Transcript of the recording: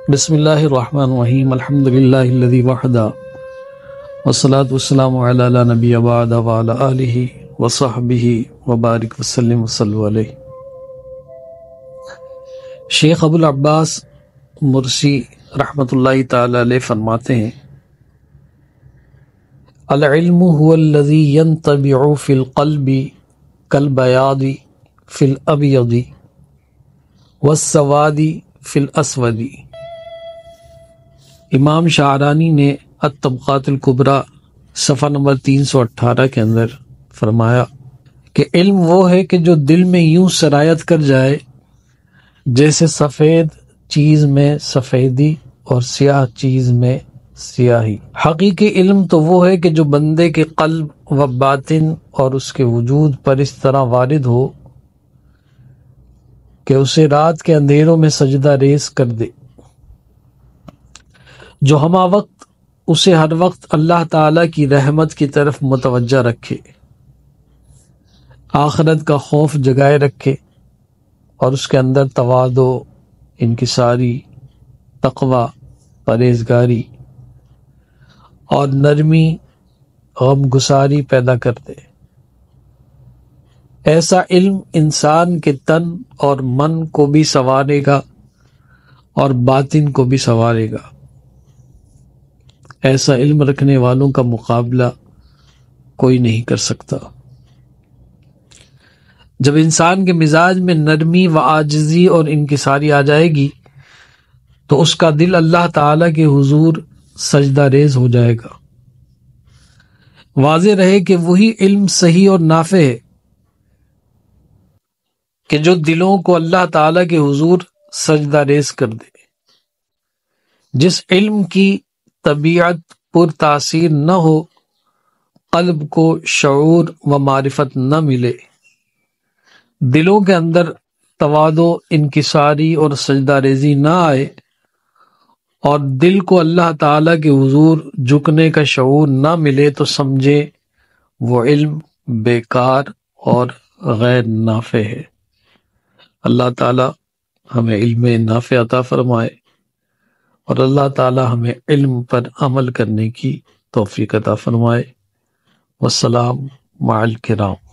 بسم اللہ الرحمن الرحیم، الحمد للہ الذی وحدہ والصلاة والسلام علی لا نبی بعد وعلی آلہ وصحبہ وبارک وسلم وصلوا علیہ۔ شیخ ابو العباس مرسی رحمۃ اللہ تعالی علیہ فرماتے ہیں، العلم هو الذی ينطبع فی القلب کالبیاض فی الابیض والسواد فی الاسود۔ امام شعرانی نے الطبقات الکبریٰ صفحہ نمبر 318 کے اندر فرمایا کہ علم وہ ہے کہ جو دل میں یوں سرایت کر جائے جیسے سفید چیز میں سفیدی اور سیاہ چیز میں سیاہی۔ حقیقی علم تو وہ ہے کہ جو بندے کے قلب و باطن اور اس کے وجود پر اس طرح وارد ہو کہ اسے رات کے اندھیروں میں سجدہ ریز کر دے، جو ہمہ وقت اسے ہر وقت اللہ تعالیٰ کی رحمت کی طرف متوجہ رکھے، آخرت کا خوف جگائے رکھے اور اس کے اندر تواضع، انکساری، تقوی، پرہیزگاری اور نرمی، غم گساری پیدا کر دے۔ ایسا علم انسان کے تن اور من کو بھی سنوارے گا اور باطن کو بھی سنوارے گا۔ ایسا علم رکھنے والوں کا مقابلہ کوئی نہیں کر سکتا۔ جب انسان کے مزاج میں نرمی و عاجزی اور انکساری آ جائے گی تو اس کا دل اللہ تعالیٰ کے حضور سجدہ ریز ہو جائے گا۔ واضح رہے کہ وہی علم صحیح اور نافع ہے کہ جو دلوں کو اللہ تعالیٰ کے حضور سجدہ ریز کر دے۔ جس علم کی طبیعت پر تاثیر نہ ہو، قلب کو شعور و معرفت نہ ملے، دلوں کے اندر تواضع، انکساری اور سجدہ ریزی نہ آئے اور دل کو اللہ تعالیٰ کے حضور جھکنے کا شعور نہ ملے تو سمجھے وہ علم بیکار اور غیر نافع ہے۔ اللہ تعالیٰ ہمیں علم نافع عطا فرمائے اور اللہ تعالیٰ ہمیں علم پر عمل کرنے کی توفیق عطا فرمائے۔ والسلام مع الکرام۔